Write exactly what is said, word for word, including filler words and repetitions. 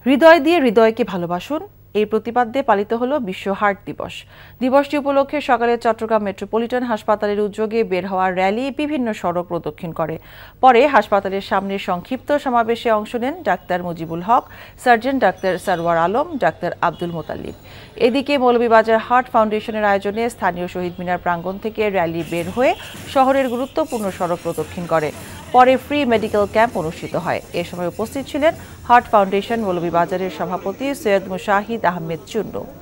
হৃদয় দিয়ে হৃদয়কে ভালোবাসুন এই প্রতিপাদ্যে পালিত হলো বিশ্ব হার্ট দিবস। দিবসটি উপলক্ষে সকালে চট্টগ্রাম মেট্রোপলিটন হাসপাতালের উদ্যোগে বের হওয়া র্যালি বিভিন্ন সড়ক প্রদক্ষিণ করে। পরে হাসপাতালের সামনে সংক্ষিপ্ত সমাবেশে অংশ নেন doctor Mujibul Haque, surgeon doctor Sarwar Alam, doctor Abdul Motallib. এদিকে মৌলভীবাজার হার্ট ফাউন্ডেশনের আয়োজনে স্থানীয় শহীদ মিনার প্রাঙ্গণ থেকে র্যালি বের হয়ে শহরের গুরুত্বপূর্ণ সড়ক প্রদক্ষিণ করে। পরে ফ্রি মেডিকেল ক্যাম্প অনুষ্ঠিত হয়। এ সময় উপস্থিত ছিলেন হার্ট ফাউন্ডেশন মৌলভীবাজারের সভাপতি সৈয়দ মুশাহিদ আহমেদ চুন্নু।